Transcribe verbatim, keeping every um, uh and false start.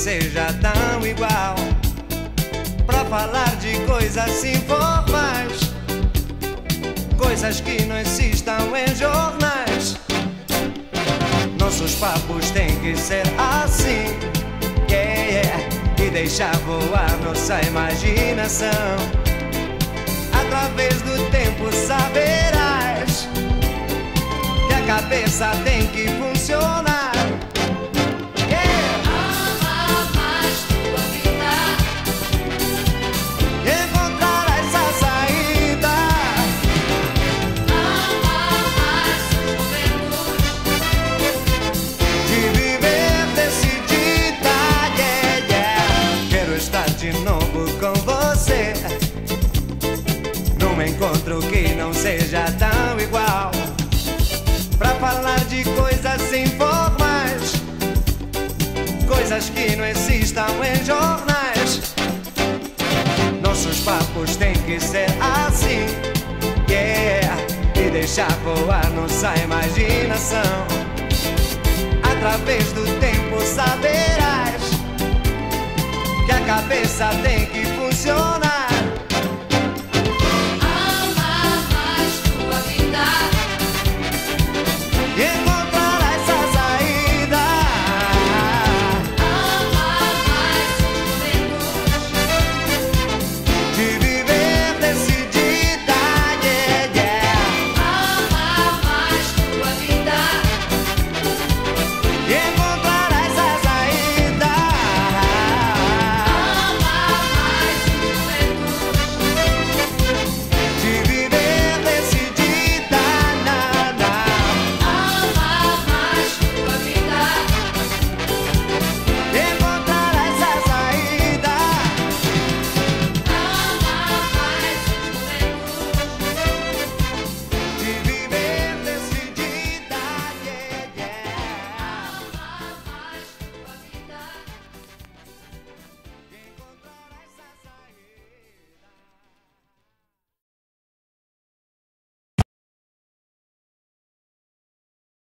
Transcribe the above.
seja tão igual, pra falar de coisas informais, coisas que não existam em jornais. Nossos papos têm que ser assim, yeah, yeah, e deixar voar nossa imaginação. Através do tempo saberás que a cabeça tem que funcionar. Yeah. Ama mais tua vida, Encontrarás a saída. ama mais sua juventude, De viver decidida, yeah, yeah. Quero estar de novo com você, num encontro que não seja tão igual, pra falar de coisas informais, coisas que não existam em jornais. Nossos papos têm que ser assim, yeah, e deixar voar nossa imaginação. Através do tempo saberás que a cabeça tem que funcionar.